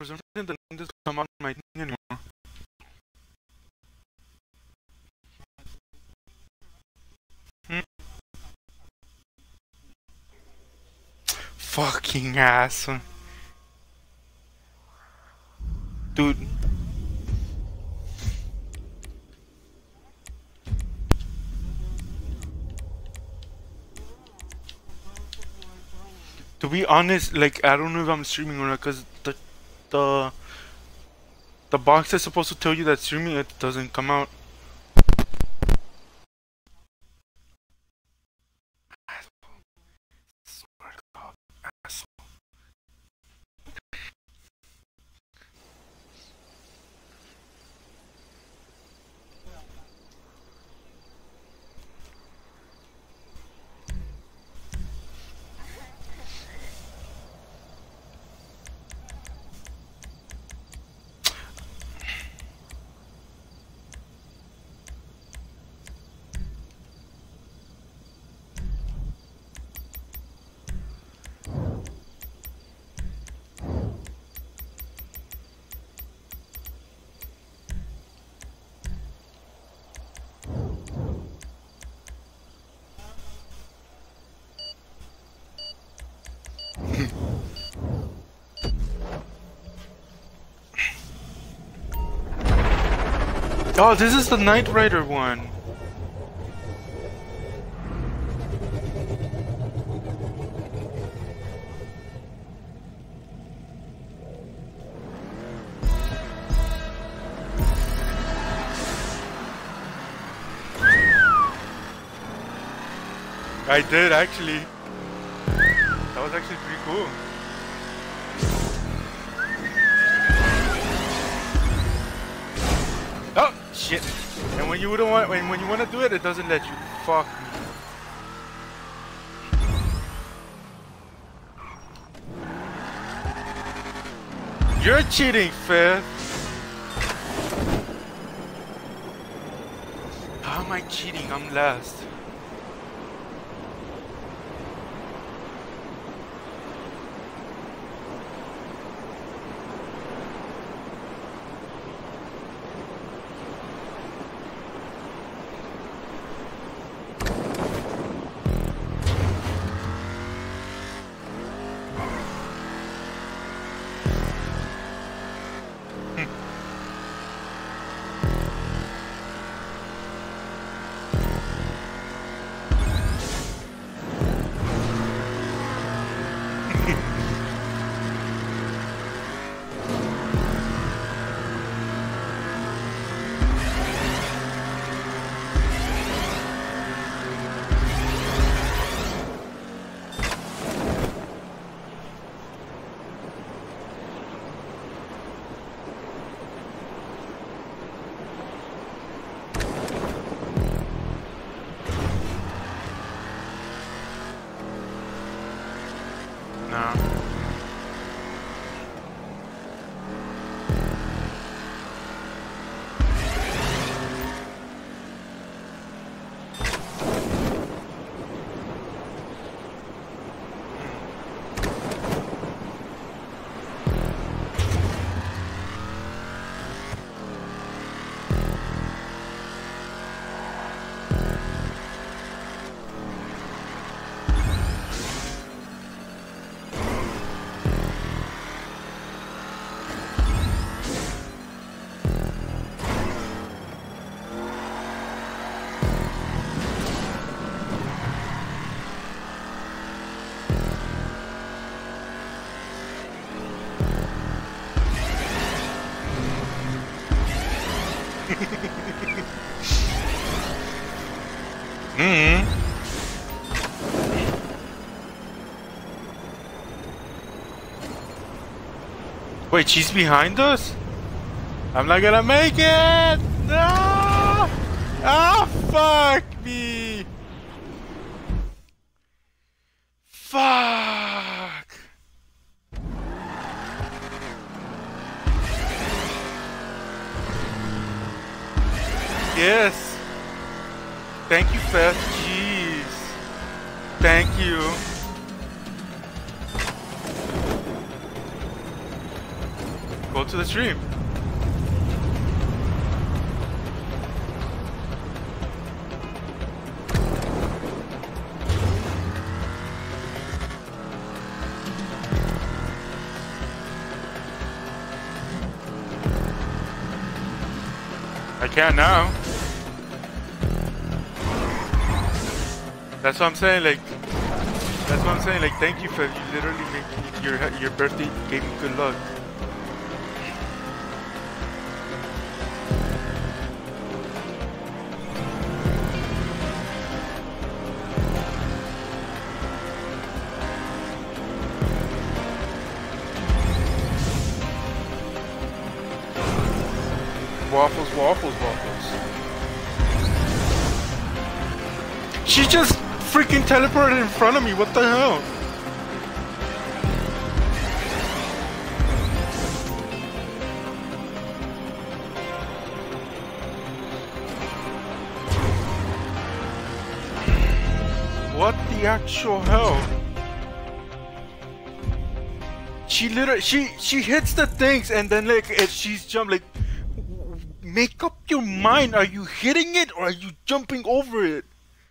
For some reason, the name doesn't come out in my thing anymore. Fucking ass. Dude. To be honest, like, I don't know if I'm streaming or not, because the the box that's supposed to tell you that streaming, it doesn't come out. Oh, this is the Knight Rider one. I did actually. That was actually pretty cool. Oh shit! And when you wouldn't want, when you want to do it, it doesn't let you. Fuck me. You're cheating, feth. How am I cheating? I'm last. Wait, she's behind us? I'm not gonna make it! No! Ah, fuck me! Fuck! Yes! Thank you, feth. Jeez. Thank you. Go to the stream. I can't now. That's what I'm saying, like, thank you for you literally making your birthday gave me good luck. Waffles, waffles, waffles. She just freaking teleported in front of me, what the hell? What the actual hell? She literally, she hits the things and then like, she's jumped like, make up your mind, are you hitting it or are you jumping over it?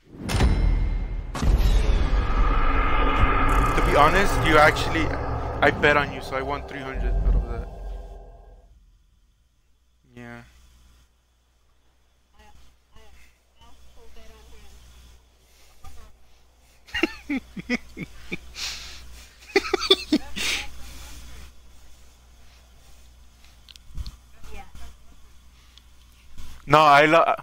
To be honest, you actually, I bet on you, so I won 300 out of that. Yeah. No, I love.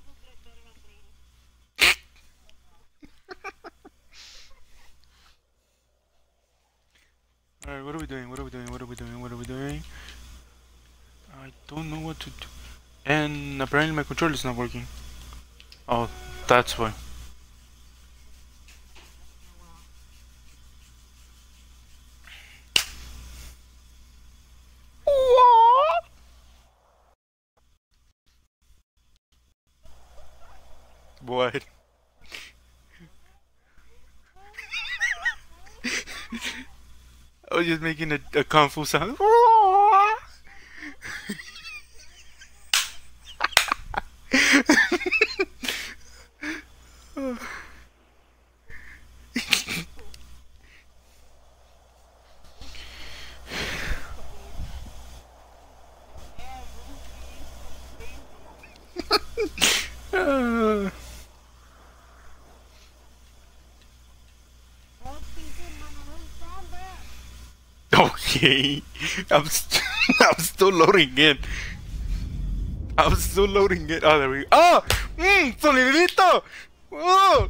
Alright, what are we doing? What are we doing? What are we doing? What are we doing? I don't know what to do. And apparently my controller is not working. Oh, that's why. What? I was just making a kung fu sound. Okay, I'm still loading in. I'm still loading it. Oh, there we go. Oh! Sonidito! Oh!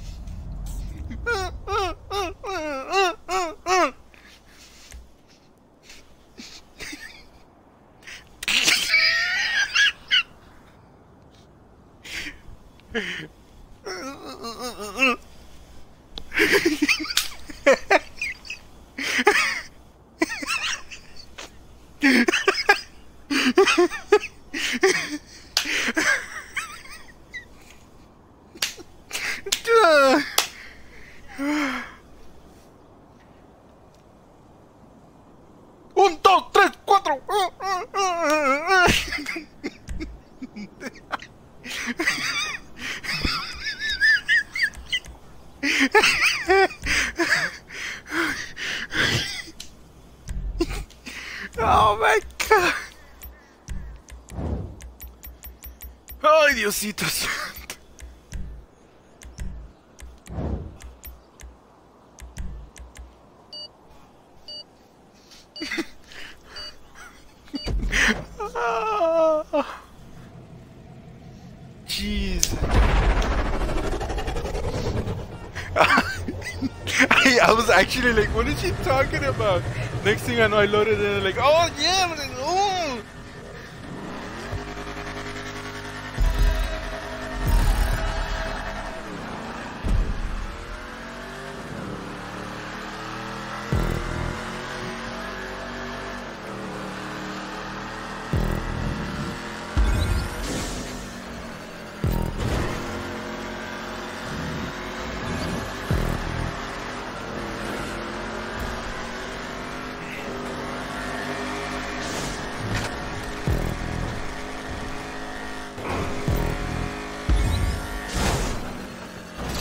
Un, dos, tres, cuatro. Oh my God. Ay, Diosito santo. Jeez. I was actually like, what is she talking about? Next thing I know, I loaded it and like, oh yeah, I'm like, oh.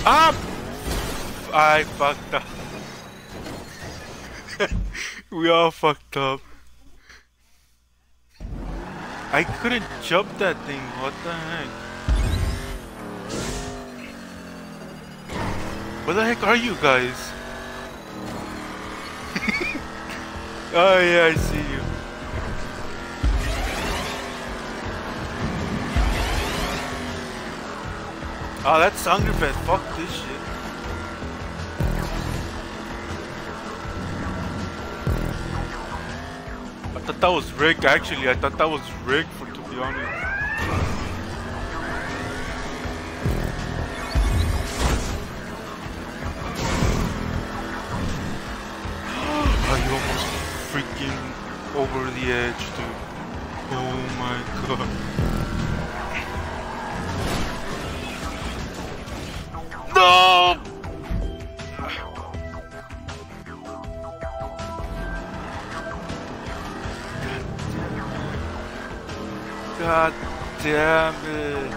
Ah! I fucked up. We all fucked up. I couldn't jump that thing. What the heck? Where the heck are you guys? Oh yeah, I see you. Oh, that's Hungry Fest. Fuck this shit. I thought that was Rick, actually. I thought that was Rick, to be honest. Oh, you almost freaking over the edge, dude. Oh my god. No! God damn it.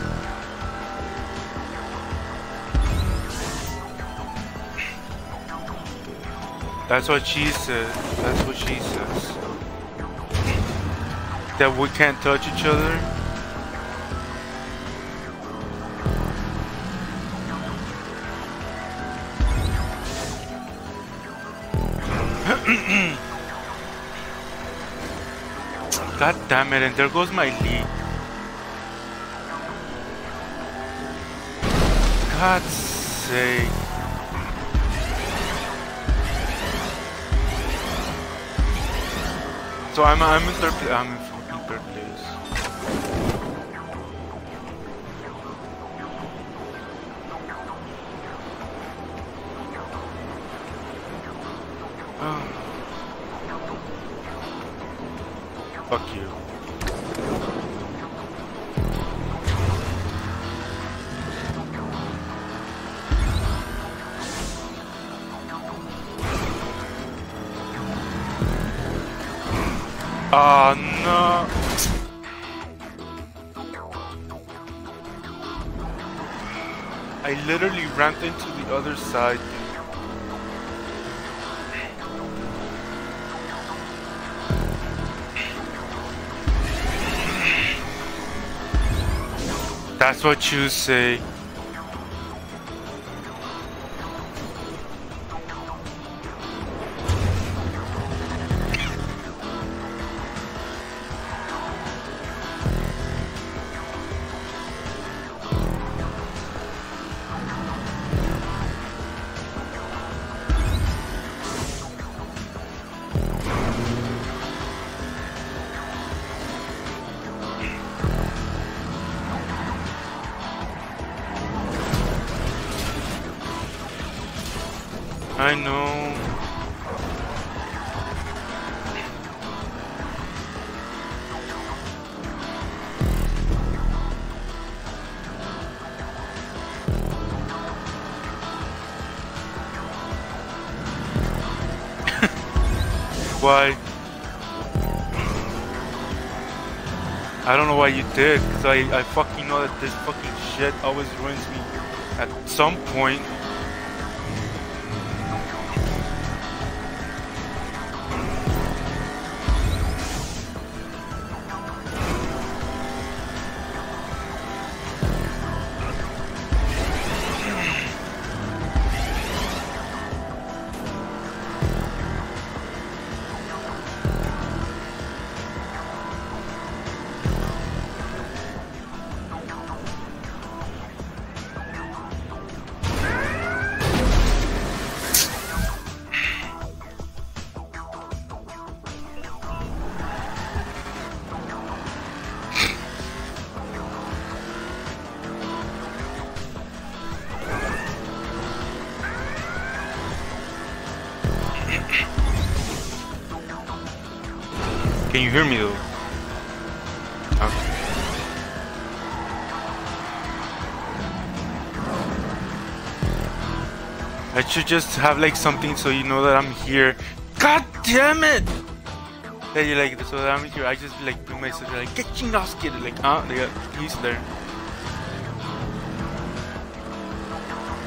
That's what she said. That's what she says. That we can't touch each other. God damn it, and there goes my lead. God's sake. So I'm in third place. I'm in fucking third place. Oh. Fuck you. Oh no. I literally ran into the other side. That's what you say. I know. Why? I don't know why you did, because I fucking know that this fucking shit always ruins me at some point. Can you hear me though? Okay. I should just have like something so you know that I'm here. God damn it! That you like so that I'm here. I just like bring myself like get chingados kid like they got he's there.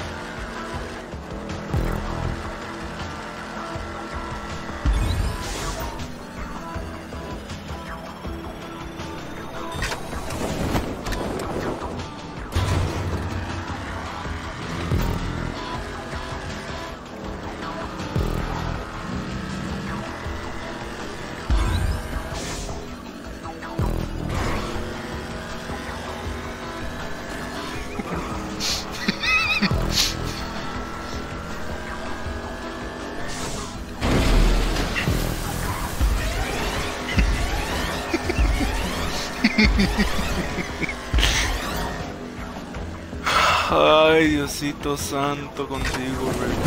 Ay, Diosito santo contigo, Rick.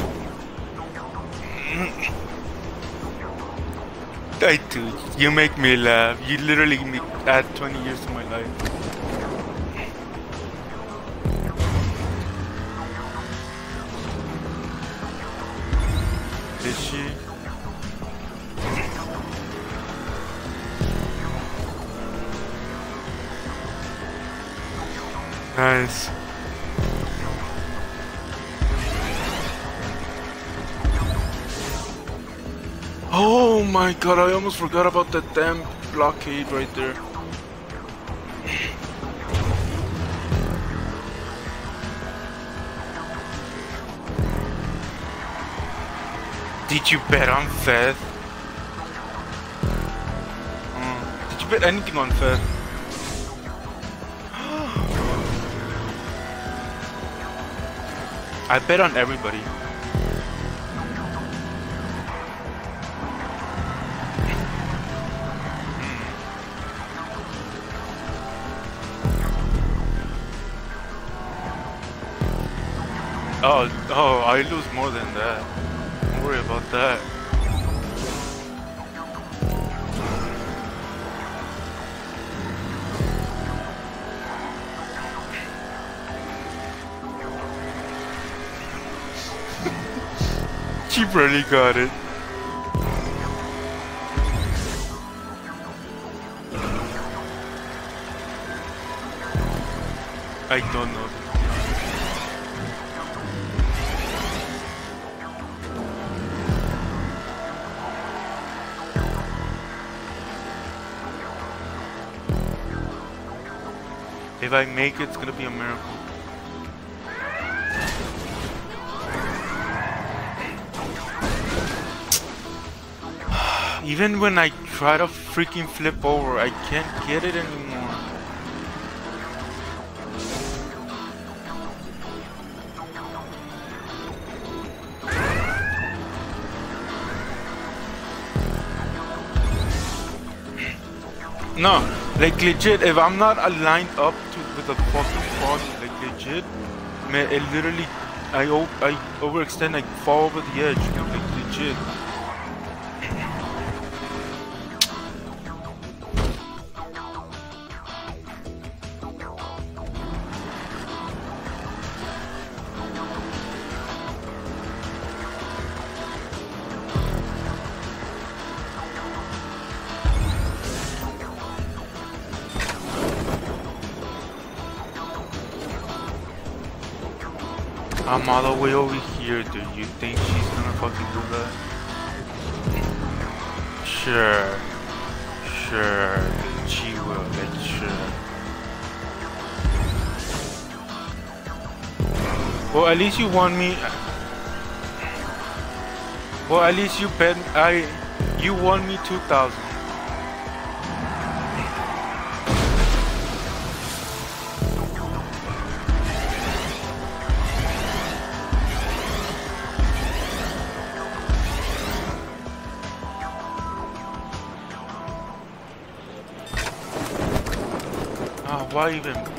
I do. You make me laugh. You literally add 20 years to my life. Is she? Nice. Oh my god, I almost forgot about that damn blockade right there. Did you bet on feth? Did you bet anything on feth? I bet on everybody. Oh, I lose more than that. Don't worry about that. She barely got it. I don't know. If I make it, it's gonna be a miracle. Even when I try to freaking flip over, I can't get it anymore. No, like legit, if I'm not aligned up to with the fucking body, like legit, man, it literally, I overextend, I fall over the edge, like legit. I'm all the way over here, dude. You think she's gonna fucking do that? Sure. Sure, dude. She will, like, sure. Well, at least you won me. Well, at least you bet. You won me 2,000. Why even bother?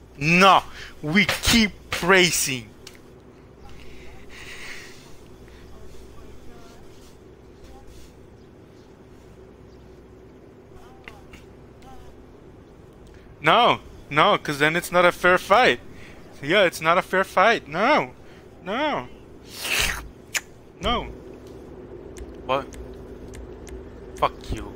No, we keep racing. No, no, because then it's not a fair fight. Yeah, it's not a fair fight. No, no, no. What? Fuck you.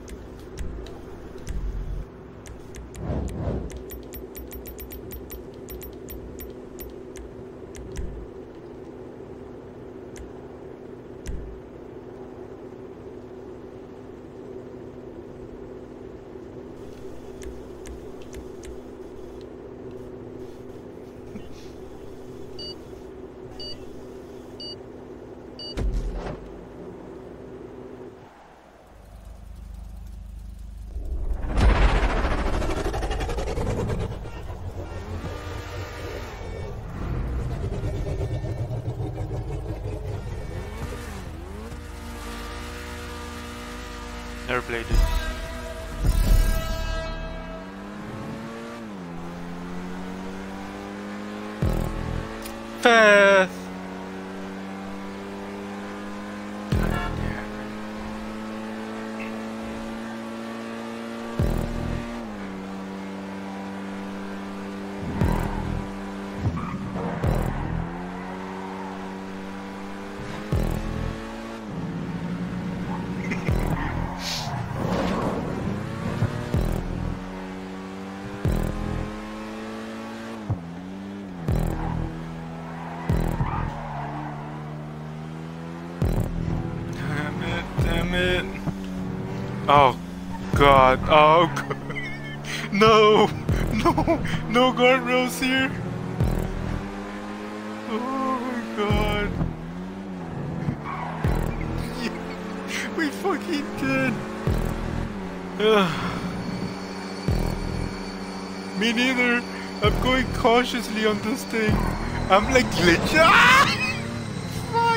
Airbladed. Feth! Damn it. Oh god. Oh god. No. No. No guardrails here. Oh my god. We fucking did. Me neither. I'm going cautiously on this thing. I'm like glitch. Ah! Fuck.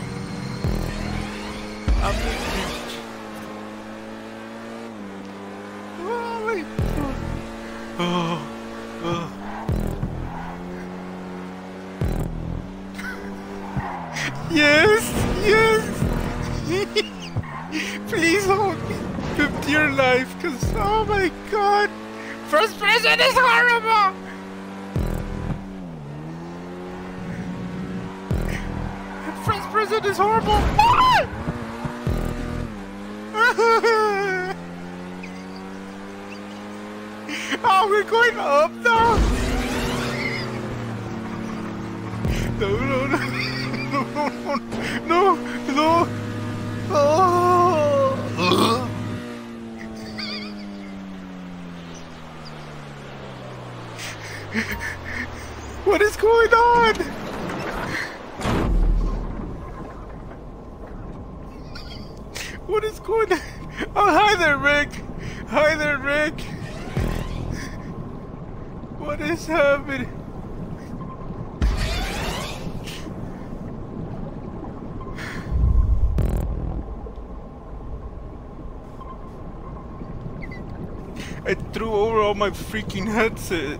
I'm like glitch. Oh my god. Oh. Oh. Yes. Yes. Please hold me 50 your life, cause oh my god. First person is horrible! First person is horrible! Oh, we're going up now! No, no, no, no, no, no, no! Oh! What is going on? What is going on? Oh, hi there, Rick. Hi there, Rick. What is happening? I threw over all my freaking headset.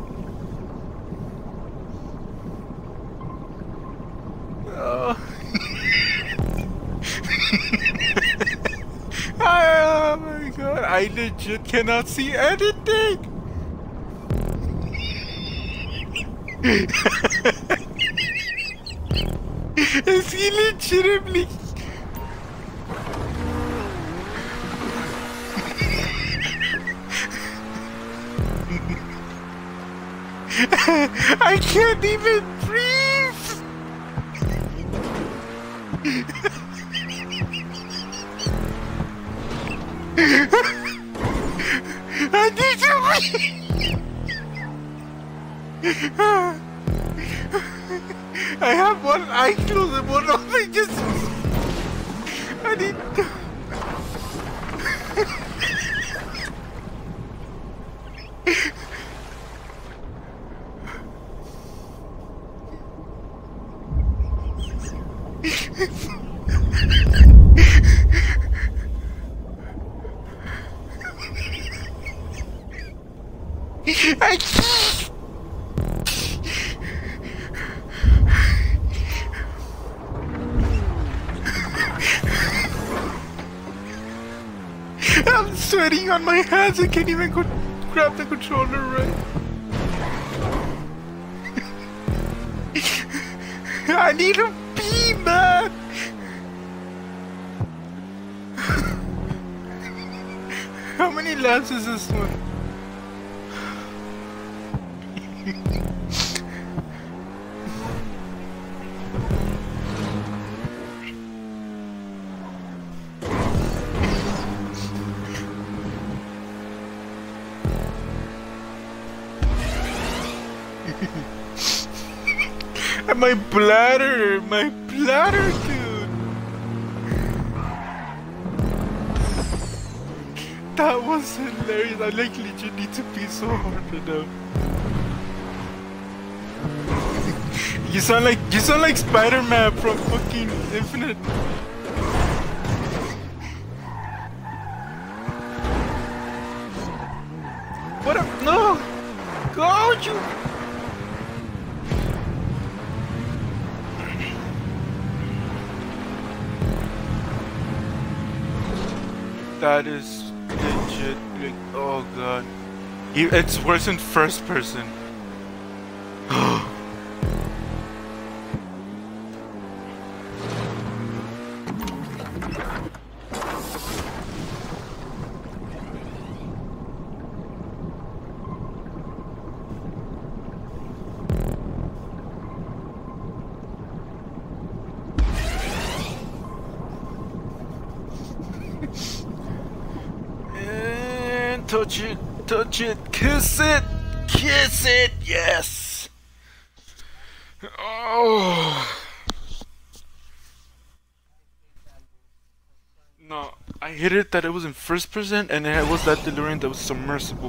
Oh my god, I legit cannot see anything! Is he legitimately... I can't even breathe! I need to breathe! I have one eye closed and one open, just... I need to... I can't. sweating on my hands. I can't even grab the controller right. I need a pee, man. How many laps is this one? And my bladder, dude. That was hilarious. I like legit need to pee so hard right now. You sound like Spider-Man from fucking Infinite. What up? No! Go, you! That is legit, like, oh god. It's worse in first person. And touch it, kiss it, yes. Oh. No, I hit it that it was in first person, and it was that DeLorean that was submersible.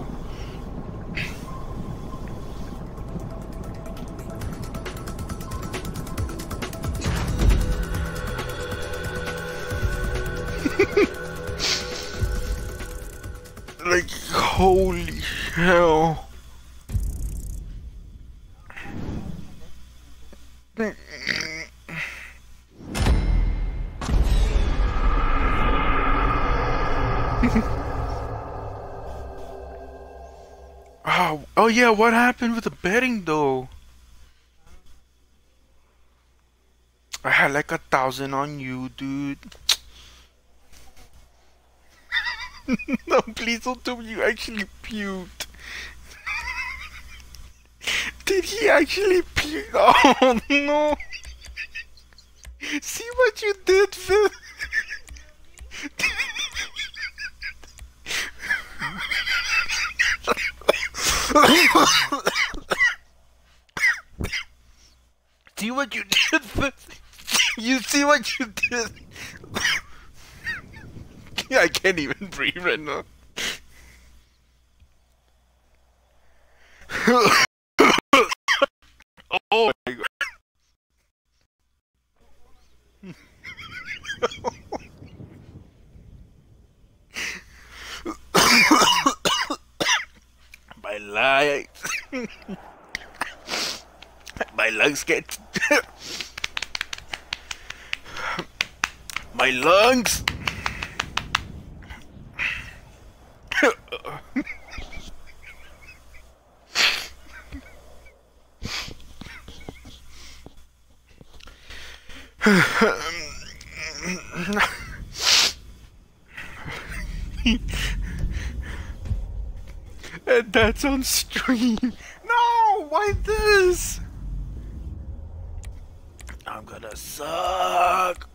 Like, holy hell. Oh yeah, what happened with the betting though? I had like 1,000 on you, dude. No, please don't tell me you actually puked. Did he actually puke? Oh no! See what you did, Phil? See what you did, Phil? You see what you did? I can't even breathe right now. Oh my god. My legs. My lungs get. My lungs. And that's on stream. No, why this? I'm gonna suck.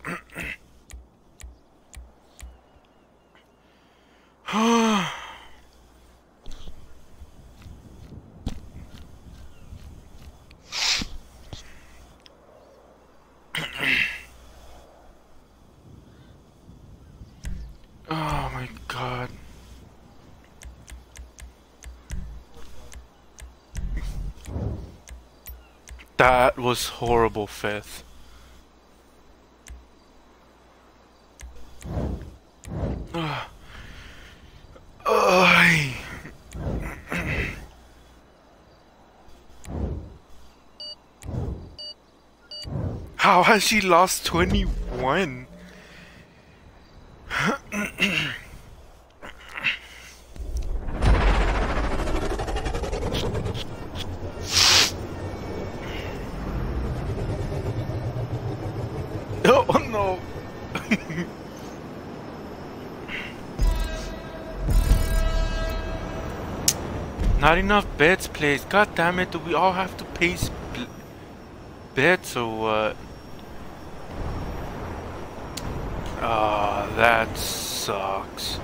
Oh my god. That was horrible, feth. How has she lost 21? Not enough beds placed. God damn it, do we all have to place beds or what? Ah, that sucks.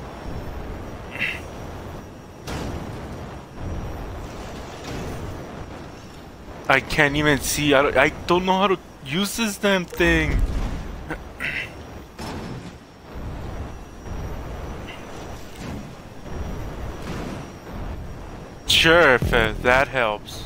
I can't even see. I don't know how to use this damn thing. Sure, if that helps.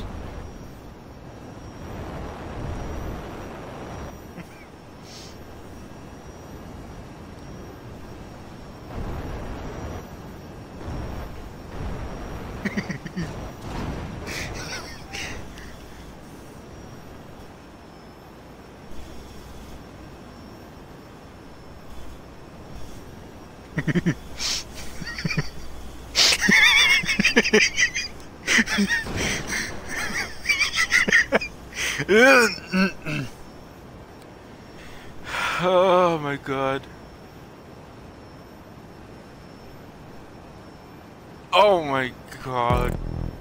Oh my god. Oh my god.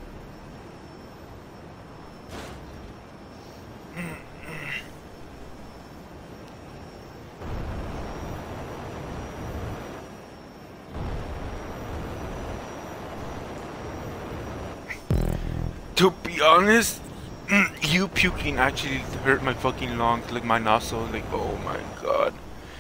To be honest, you puking actually hurt my fucking lungs, like my nostrils, like oh my god.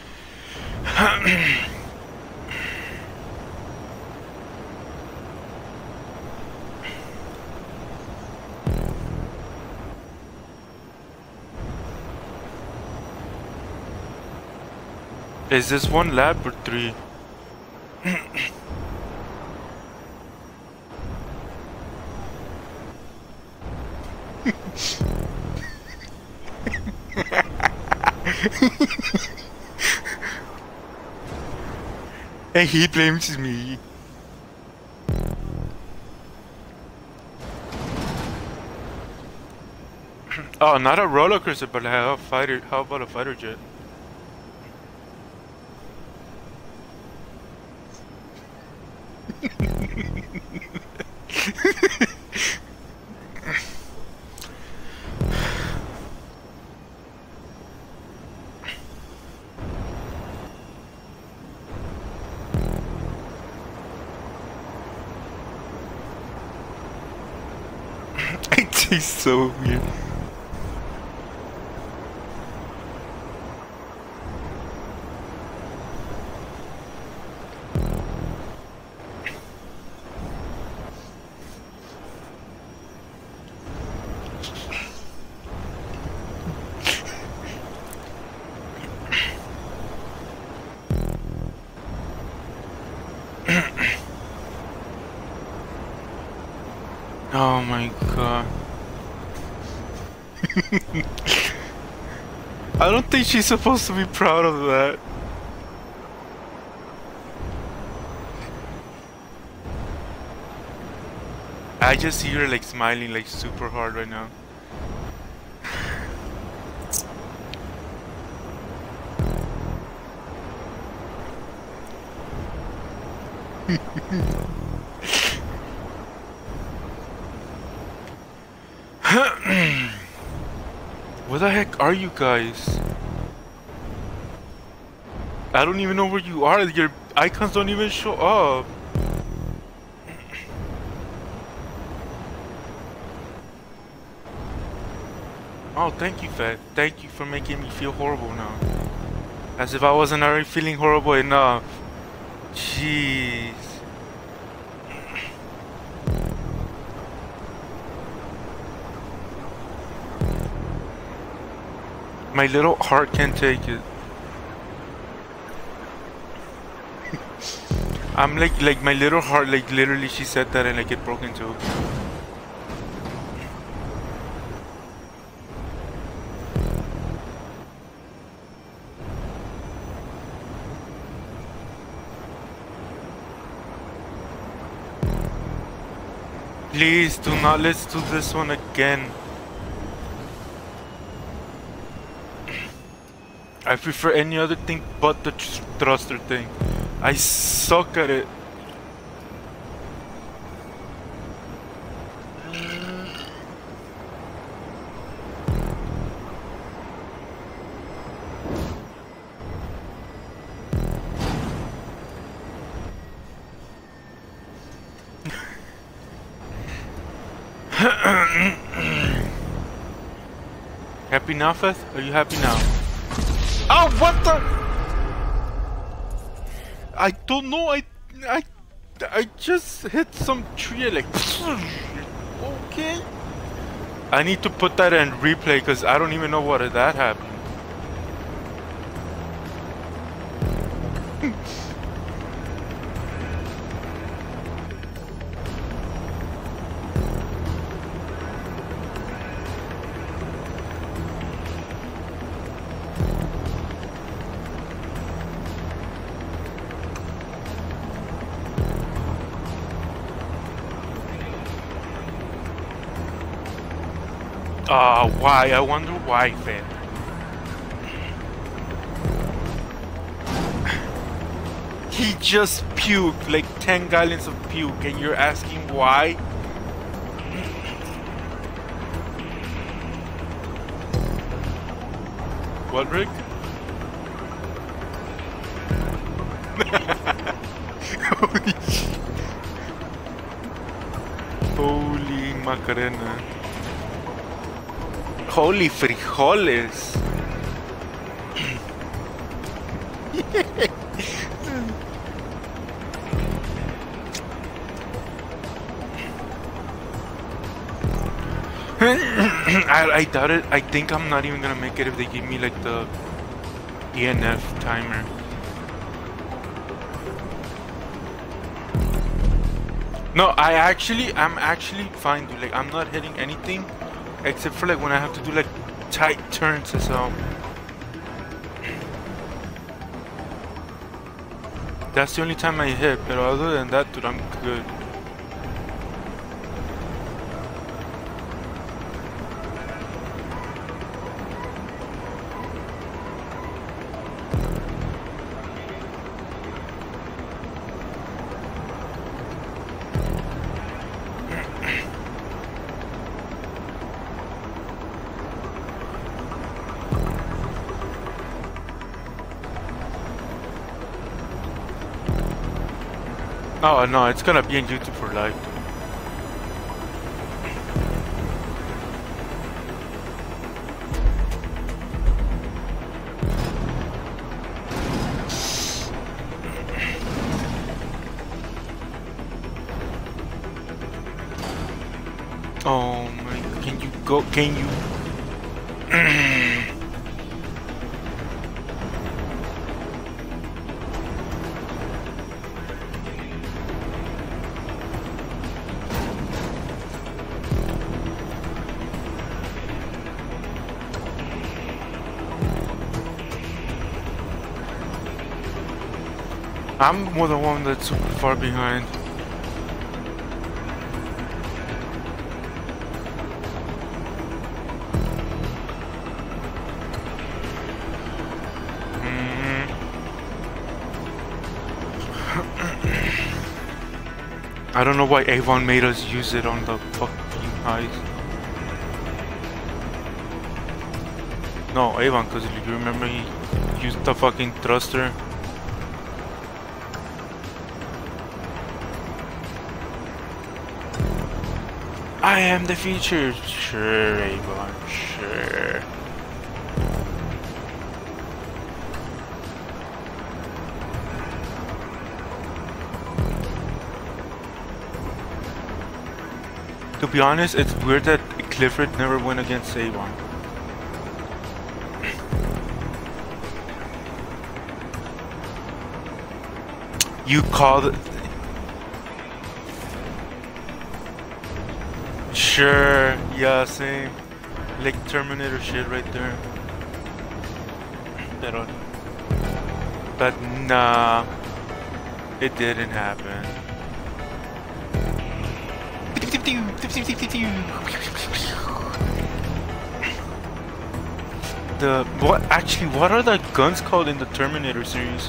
Is this one lap or 3? And he blames me. Oh, not a roller coaster, but a fighter. How about a fighter jet? It tastes so weird. Oh my god. I don't think she's supposed to be proud of that. I just see her like smiling like super hard right now. Where the heck are you guys? I don't even know where you are. Your icons don't even show up. Oh, thank you, feth. Thank you for making me feel horrible now. As if I wasn't already feeling horrible enough. Jeez. My little heart can't take it. I'm like my little heart, like literally she said that and like it broke in two. Please do not, let's do this one again. I prefer any other thing but the thruster thing. I suck at it. Happy now, Feth? Are you happy now? Oh, what the? I don't know. I just hit some tree like. Okay. I need to put that in replay because I don't even know what that happened. Why? I wonder why, Feth. He just puked like 10 gallons of puke and you're asking why? What, Rick? Holy shit. Holy Macarena. Holy frijoles. I doubt it. I think I'm not even gonna make it if they give me like the ENF timer. No, I'm actually fine, dude. Like, I'm not hitting anything except for like when I have to do like tight turns or so. That's the only time I hit, but other than that, dude, I'm good. Oh no, it's gonna be on YouTube for life. Oh my, can you go, can you? I'm more the one that's super far behind. I don't know why Avon made us use it on the fucking highs. No, Avon, because if you remember, he used the fucking thruster. I am the future. Sure, Avon, sure. To be honest, it's weird that Clifford never went against Avon. You called it. Sure, yeah, same. Like Terminator shit right there. But nah, it didn't happen. the what are the guns called in the Terminator series?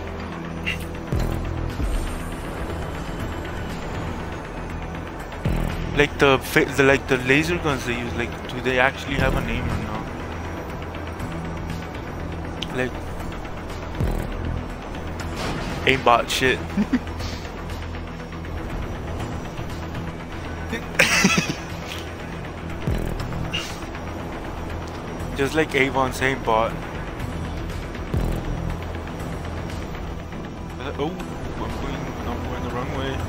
Like the laser guns they use, like do they actually have a name or not? Like aimbot shit. Just like Avon's aimbot. Oh, I'm going the wrong way.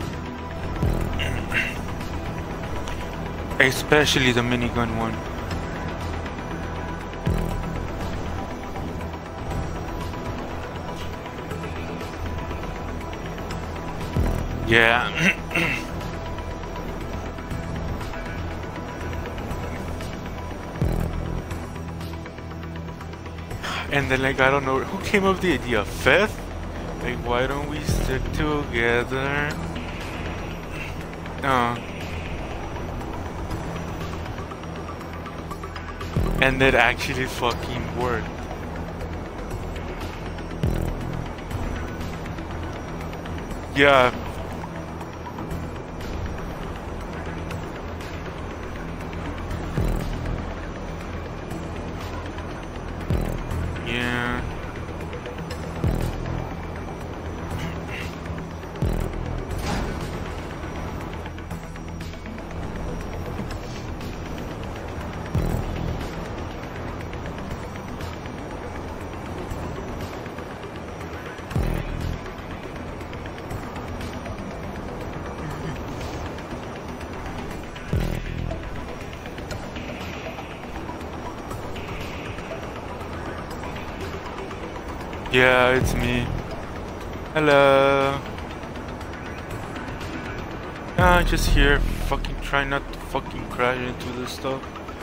Especially the minigun one. Yeah. And then like I don't know who came up with the idea. Feth? Like why don't we stick together? And it actually fucking worked. Yeah. Yeah. Yeah, it's me. Hello. Just here, fucking try not to fucking crash into this stuff.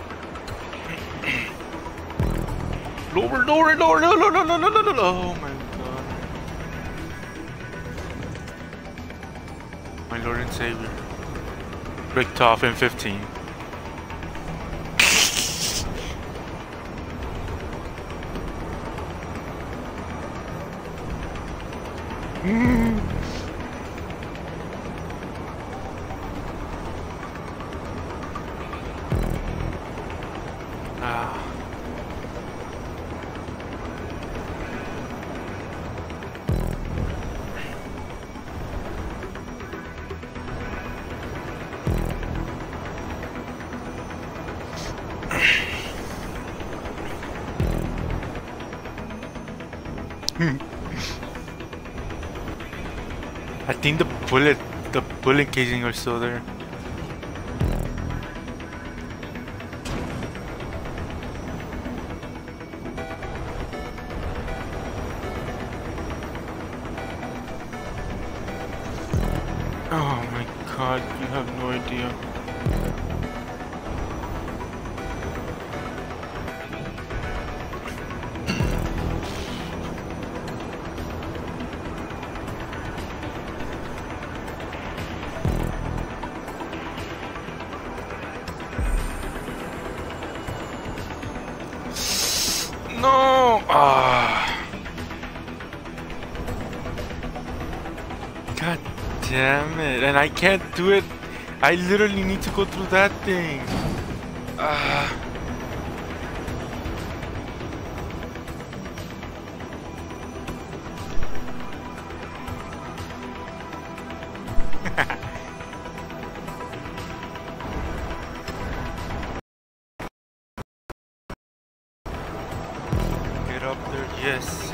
Lower, lower, lower, lower, lower, lower, lower, lower. Oh my god. My Lord and Savior. Ricktofen15. I think the bullet casing are still there. Oh my god, you have no idea. No! God damn it. And I can't do it. I literally need to go through that thing. Get up there, yes.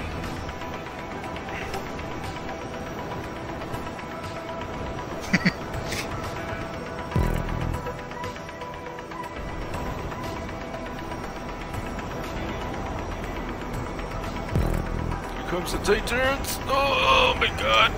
Here comes the Titans. Oh my god.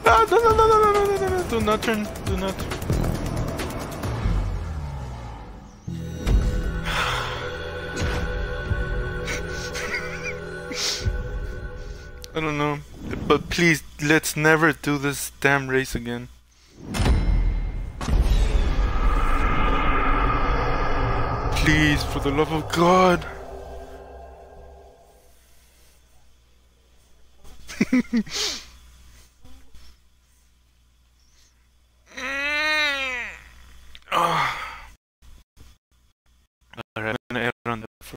No, no, no, no, no, no, no, no, no, do not turn, do not. I don't know, but please, let's never do this damn race again. Please, for the love of God.